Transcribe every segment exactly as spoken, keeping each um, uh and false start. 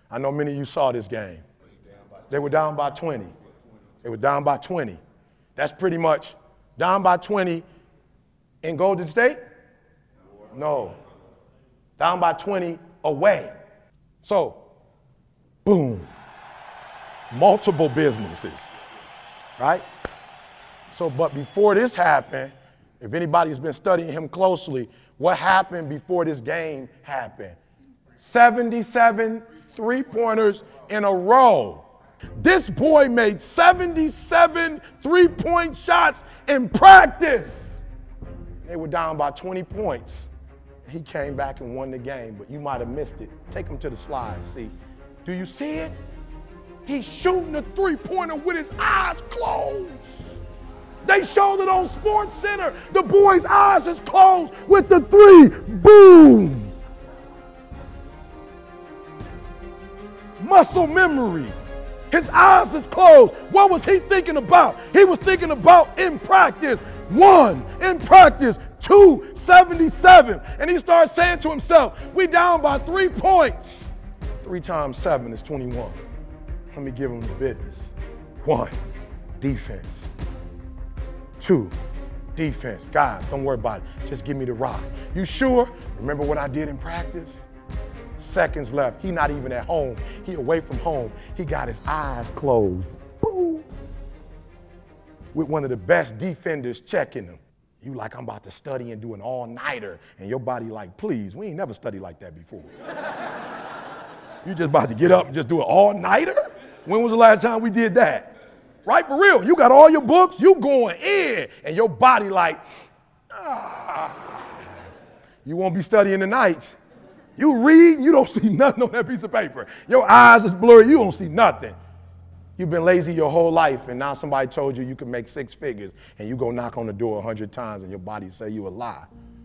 I know many of you saw this game. They were down by twenty. They were down by twenty. That's pretty much down by twenty in Golden State? No. Down by twenty away. So, boom. Multiple businesses, right? So, but before this happened, if anybody's been studying him closely, what happened before this game happened? seventy-seven three-pointers in a row. This boy made seventy-seven three-point shots in practice. They were down by twenty points. He came back and won the game, but you might have missed it. Take him to the slide, see. Do you see it? He's shooting a three-pointer with his eyes closed. They showed it on Sports Center. The boy's eyes is closed with the three. Boom. Muscle memory. His eyes is closed. What was he thinking about? He was thinking about in practice. One, in practice. Two, seventy-seven. And he starts saying to himself, we down by three points. Three times seven is twenty-one. Let me give him the business. One, defense. Two, defense. Guys, don't worry about it. Just give me the rock. You sure? Remember what I did in practice? Seconds left. He not even at home. He away from home. He got his eyes closed. Boom. With one of the best defenders checking him. You like, I'm about to study and do an all-nighter. And your body like, please, we ain't never studied like that before. You just about to get up and just do an all-nighter? When was the last time we did that? Right, for real. You got all your books, you going in, and your body like, ah. You won't be studying tonight. You read, you don't see nothing on that piece of paper. Your eyes is blurry, you don't see nothing. You've been lazy your whole life, and now somebody told you you can make six figures, and you go knock on the door a hundred times, and your body say you a lie.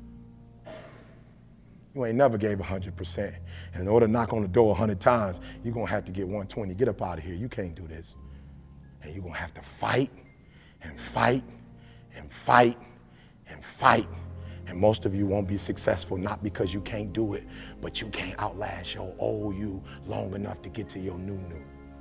You ain't never gave a hundred percent. And in order to knock on the door a hundred times, you're gonna have to get one twenty. Get up out of here. You can't do this. And you're gonna have to fight and fight and fight and fight. And most of you won't be successful, not because you can't do it, but you can't outlast your old you long enough to get to your new new.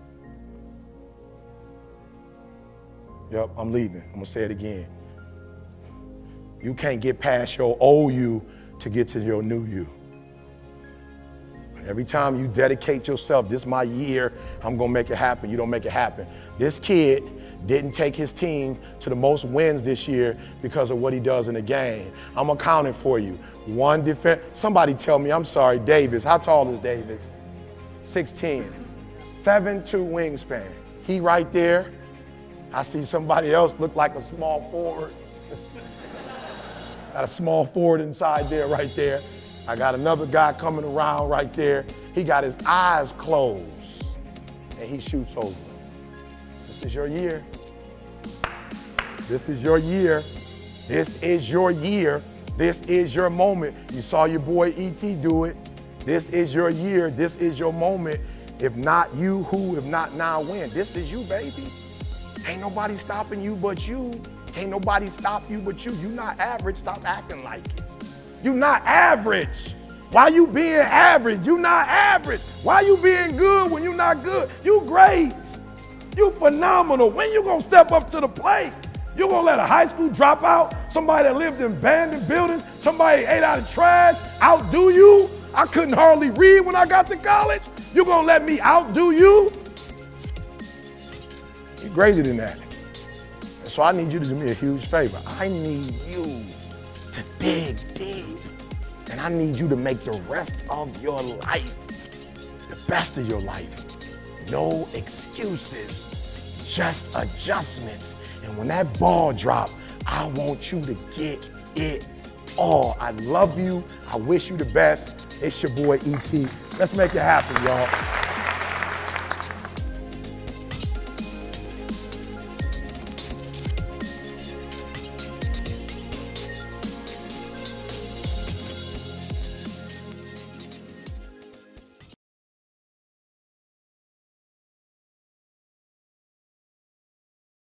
Yep, I'm leaving. I'm gonna say it again. You can't get past your old you to get to your new you. Every time you dedicate yourself, this is my year, I'm gonna make it happen, you don't make it happen. This kid didn't take his team to the most wins this year because of what he does in the game. I'm accounting for you. One defense, somebody tell me, I'm sorry, Davis, how tall is Davis? six ten, seven two wingspan. He right there. I see somebody else look like a small forward. Got a small forward inside there, right there. I got another guy coming around right there. He got his eyes closed, and he shoots over. This is your year. This is your year. This is your year. This is your moment. You saw your boy E T do it. This is your year. This is your moment. If not you, who? If not now, when? This is you, baby. Ain't nobody stopping you but you. Ain't nobody stop you but you. You not average, stop acting like it. You not average. Why you being average? You not average. Why you being good when you not good? You great. You phenomenal. When you gonna step up to the plate? You gonna let a high school dropout, somebody that lived in abandoned buildings, somebody ate out of trash, outdo you? I couldn't hardly read when I got to college. You gonna let me outdo you? You're greater than that. So I need you to do me a huge favor. I need you to dig deep. And I need you to make the rest of your life the best of your life. No excuses, just adjustments. And when that ball drops, I want you to get it all. I love you. I wish you the best. It's your boy E T. Let's make it happen, y'all.